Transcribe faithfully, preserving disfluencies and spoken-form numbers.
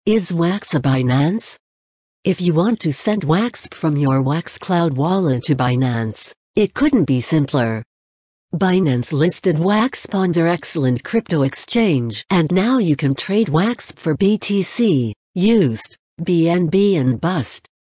Is Wax a Binance? If you want to send Wax from your Wax Cloud wallet to Binance, it couldn't be simpler. Binance listed Wax on their excellent crypto exchange, and now you can trade Wax for B T C, U S D, B N B and B U S D.